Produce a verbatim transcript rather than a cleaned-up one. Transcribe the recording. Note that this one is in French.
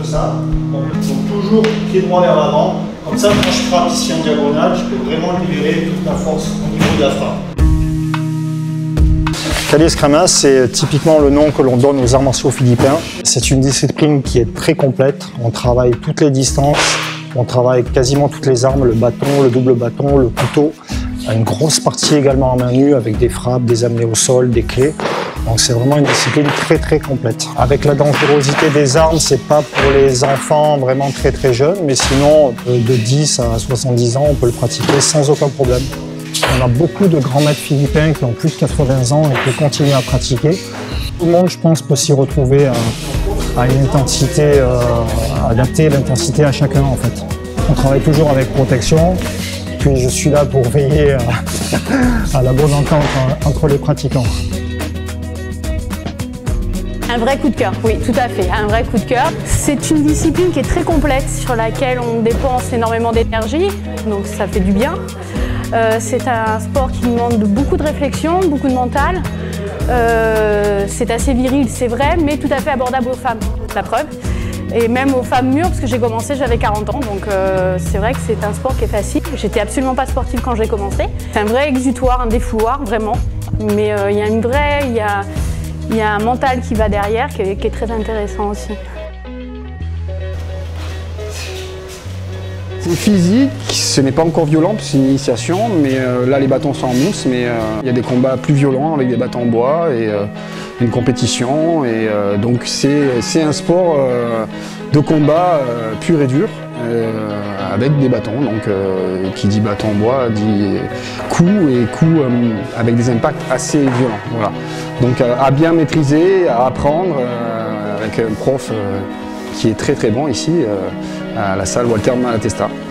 ça. Donc, donc toujours pied droit vers l'avant. Comme ça, quand je frappe ici en diagonale, je peux vraiment libérer toute ma force au niveau de la frappe. Calisthramas, c'est typiquement le nom que l'on donne aux arts martiaux philippins. C'est une discipline qui est très complète. On travaille toutes les distances, on travaille quasiment toutes les armes, le bâton, le double bâton, le couteau. Une grosse partie également en main nue avec des frappes, des amenées au sol, des clés. Donc c'est vraiment une discipline très très complète. Avec la dangerosité des armes, c'est pas pour les enfants vraiment très très jeunes, mais sinon de dix à soixante-dix ans, on peut le pratiquer sans aucun problème. On a beaucoup de grands maîtres philippins qui ont plus de quatre-vingts ans et qui continuent à pratiquer. Tout le monde, je pense, peut s'y retrouver à, à une intensité, euh, à adapter l'intensité à chacun en fait. On travaille toujours avec protection, puis je suis là pour veiller à, à la bonne entente entre les pratiquants. Un vrai coup de cœur, oui, tout à fait, un vrai coup de cœur. C'est une discipline qui est très complexe, sur laquelle on dépense énormément d'énergie, donc ça fait du bien. Euh, c'est un sport qui demande beaucoup de réflexion, beaucoup de mental. Euh, c'est assez viril, c'est vrai, mais tout à fait abordable aux femmes, la preuve. Et même aux femmes mûres, parce que j'ai commencé, j'avais quarante ans, donc euh, c'est vrai que c'est un sport qui est facile. J'étais absolument pas sportive quand j'ai commencé. C'est un vrai exutoire, un défouloir, vraiment. Mais il euh, y a une vraie, il y a, y a un mental qui va derrière, qui est, qui est très intéressant aussi. C'est physique, ce n'est pas encore violent, c'est une initiation, mais euh, là les bâtons sont en mousse, mais euh, il y a des combats plus violents avec des bâtons en bois et euh, une compétition, et euh, donc c'est un sport euh, de combat euh, pur et dur, euh, avec des bâtons, donc euh, qui dit bâton en bois dit coups, et coups euh, avec des impacts assez violents. Voilà. Donc euh, à bien maîtriser, à apprendre, euh, avec un prof euh, qui est très très bon ici, euh, à la salle Walter Malatesta.